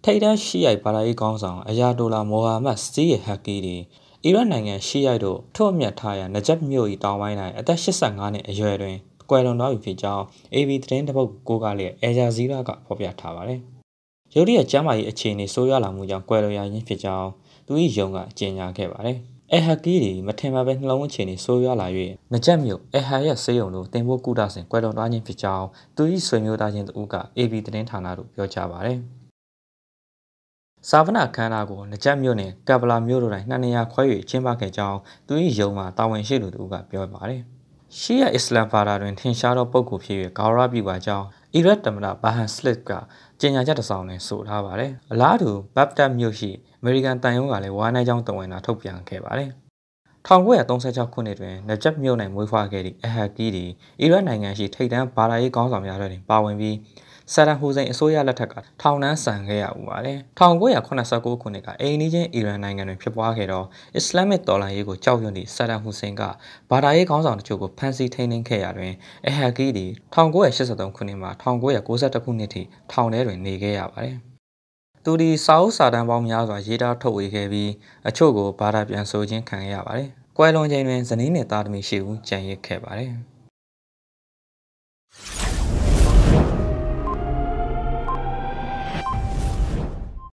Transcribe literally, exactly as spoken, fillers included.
ထိတ်တန်းရှိရိုက်ဘာသာရေးကောင်းဆောင်အယာတိုလာမိုဟာမက်စတီရဲ့ဟက်ကီဒီအီရတ်နိုင်ငံရှိရိုက်တို့ထုတ်အမြတ်ထားရာနဂျပ်မြို့၏တောင်ပိုင်း၌အသက်eighty-fiveနှစ်အရွယ်တွင်ကွယ်လွန်သွားပြီဖြစ်ကြောင်း A B သတင်းတစ်ပုဒ်ကိုကားလျက်အယ်ဂျာဇီးရာကဖော်ပြထားပါတယ်။ရုတ်တရက်ကျမ်းမာရေးအခြေအနေဆိုးရွားလာမှုကြောင့်ကွယ်လွန်ရခြင်းဖြစ်ကြောင်းသူ၏ယုံကကြေညာခဲ့ပါတယ်။အဟက်ကီဒီမထင်မှတ်ပဲနှလုံးအခြေအနေဆိုးရွားလာ၍နဂျပ်မြို့အဟာရဲ့ဆေးရုံတို့တင်ဖို့ကုသစဉ်ကွယ်လွန်သွားခြင်းဖြစ်ကြောင်းသူ၏ဆွေမျိုးသားချင်းတို့က A B သတင်းဌာနတို့ပြောကြားပါတယ်။စာဗနာခန္ဓာကိုနဂျပ်မြို့နယ်ကပ်ဗလာမြို့တို့၌နှစ်နေရာခွဲ၍ကျင်းပခဲ့ကြောင်းသူ၏ယုံမှာတာဝန်ရှိသူတို့ကပြောပါတယ်။ရှီယာအစ္စလမ်ဘာသာတွင်ထင်ရှားသောပုဂ္ဂိုလ်ဖြစ်၍ဂါရဝပြုပါကြောင်းအီရတ်သမ္မတဘာဟန်စလစ်ကကြေညာချက်တစ်စောင်နဲ့ဆိုထားပါတယ်။အလားတူဘပ်တက်မြို့ရှိအမေရိကန်တန်ယုံကလည်းဝါးနိုင်ကြောင်းတဝန်တာထုတ်ပြန်ခဲ့ပါတယ်။nineteen thirty-sixခုနှစ်တွင်နဂျပ်မြို့၌မွေးဖွားခဲ့သည့်အဟက်ကီဒီအီရတ်နိုင်ငံရှိထိပ်တန်းဘာသာရေးခေါင်းဆောင်များတွင်ပါဝင်ပြီးဆာဒမ်ဟူစိန်အစိုးရလက်ထက်ကထောင်နှန်းဆန်ခဲ့ရဦးပါတယ်။nineteen seventy-nineခုနှစ်ကအိမ်နီးချင်းအီရန်နိုင်ငံတွင်ဖြစ်ပွားခဲ့သောအစ္စလာမစ်တော်လှန်ရေးကိုကြောက်ရွံ့သည့်ဆာဒမ်ဟူစိန်ကဘာသာရေးခေါင်းဆောင်တို့ကိုဖမ်းဆီးထိန်းသိမ်းခဲ့ရာတွင်အဟက်ကီဒီnineteen eighty-threeခုနှစ်မှnineteen ninety-oneခုနှစ်ထိထောင်ထဲတွင်နေခဲ့ရပါတယ်။သူဒီစာအုပ်စာတမ်းပေါင်းများစွာရေးသားထုတ်ဝေခဲ့ပြီးအချို့ကိုဘာသာပြန်ဆိုခြင်းခံခဲ့ရပါတယ်။ကွယ်လွန်ချိန်တွင်ဇနီးနှင့်သားသမီးရှိဦးကျန်ရစ်ခဲ့ပါတယ်။